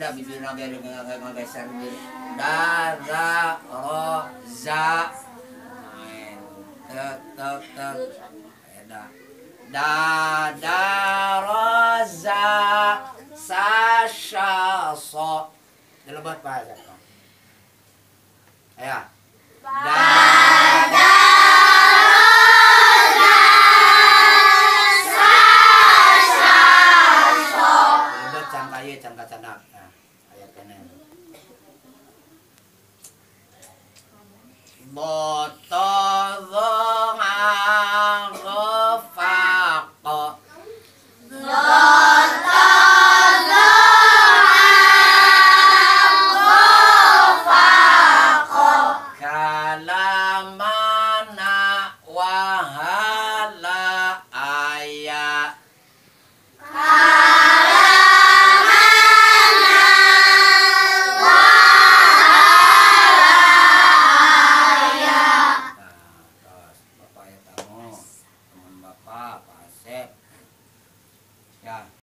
ada bibirna ge ngageser gitu. Da ra ro za. Main. Tek. Ada. Da ro za sa sha so. Dilebat pa aja. Ayo. Da cangka canak. Nah, ayat kene. Botol